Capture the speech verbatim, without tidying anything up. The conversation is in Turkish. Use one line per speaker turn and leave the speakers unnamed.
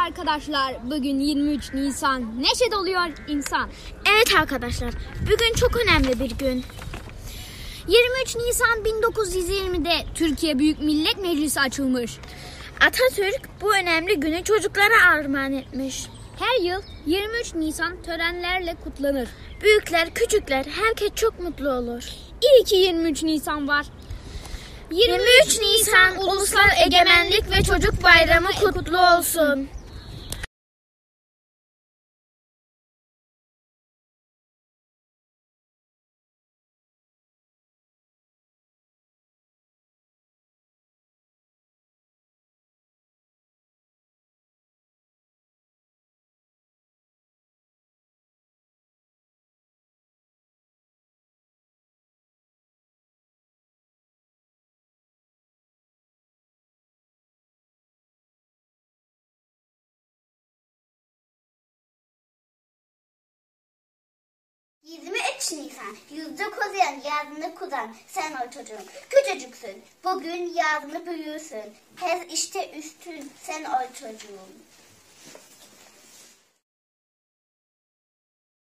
arkadaşlar, bugün yirmi üç Nisan, neşe doluyor insan.
Evet arkadaşlar, bugün çok önemli bir gün.
yirmi üç Nisan bin dokuz yüz yirmide Türkiye Büyük Millet Meclisi açılmış.
Atatürk bu önemli günü çocuklara armağan etmiş.
Her yıl yirmi üç Nisan törenlerle kutlanır.
Büyükler, küçükler, herkes çok mutlu olur.
İyi ki yirmi üç Nisan var.
yirmi üç Nisan Ulusal Egemenlik ve Çocuk Bayramı kutlu olsun.
yirmi üç Nisan, yüzde kozayan, yarını kudan, sen o çocuğum. Küçücüksün, bugün yarını büyürsün. Her işte üstün, sen o çocuğum.